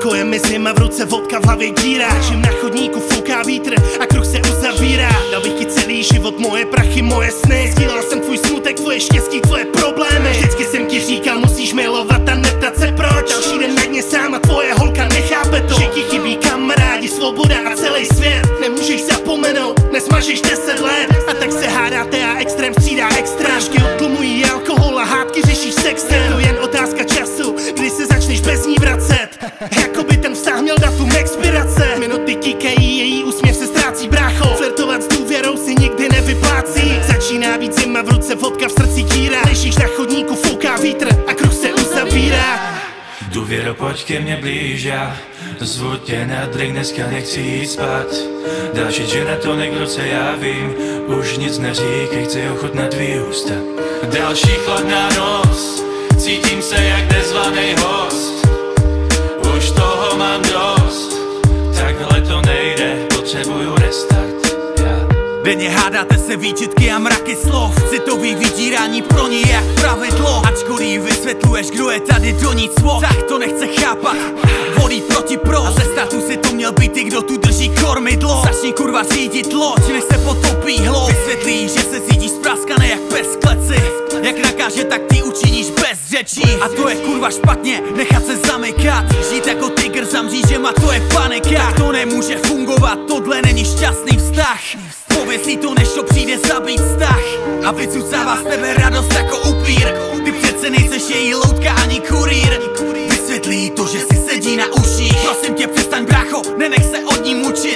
Lásko, je mi zima, v ruce vodka, v hlavě díra. Čím na chodníku fouká vítr a kruh se uzavírá. Dal bych ti celý život, moje prachy, moje sny. Sdílel jsem tvůj smutek, tvoje štěstí, tvoje problémy. Vždycky jsem ti říkal, musíš milovat a neptat se proč. Další den na dně sám a tvoje holka nechápe to. Že ti chybí kamarádi, svoboda a celý svět. Nemůžeš zapomenout, nesmažeš 10 let. A tak se hádáte a extrém střídá extrém. Šky utlumují alkohol a hádky řešíš sextem. To jen otázka času, kdy se začneš bez ní vracet. Jakoby ten vztah měl datum expirace. Minuty tikají, její úsměv se ztrácí, brácho. Flirtovat s důvěrou si nikdy nevyplácí. Začíná být zima, v ruce vodka, v srdci díra. Ležíš na chodníku, fouká vítr a kruh se uzavírá. Důvěro, pojď ke mně blíž, já zvu tě na drink, dneska nechci jít spát. Další gin a tonic v ruce, já vím, už nic neříkej, chci ochutnat tvý ústa. Další chladná noc, cítím se jak nezvaný host. Už toho mám dost, takhle to nejde, potřebuju restart. Denně hádáte se výčitky a mraky slov. Citový vydírání pro ní jak pravidlo. Ačkoliv vysvětluješ, kdo je tady do nic svod, tak to nechce chápat, volí proti pro. A ze startu si to měl být ty, kdo tu drží kormidlo. Začni kurva řídit loď, než se potopí hlov. Vysvětlí, že se cítíš zpraskaný jak pes v kleci. Jak nakáže, tak ty učiníš bez řečí. A to je kurva špatně, nechat se zamykat. Žít jako tygr za mřížem a to je panika. Tak to nemůže fungovat, tohle není šťastný vztah. Pověsí to, než to přijde zabít vztah. A vycucává z tebe radost jako upír. Ty přece nejseš její loutka ani kurýr. Vysvětlí to, že si sedí na uších. Prosím tě, přestaň, brácho, nenech se od ní mučit.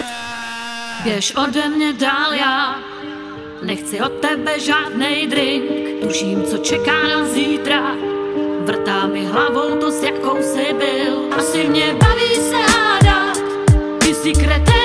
Běž ode mě dál, já nechci od tebe žádnej drink. Tuším, co čeká nás zítra. Vrtá mi hlavou to, s jakou jsi byl. Asi mě baví se hádat, ty jsi kreten.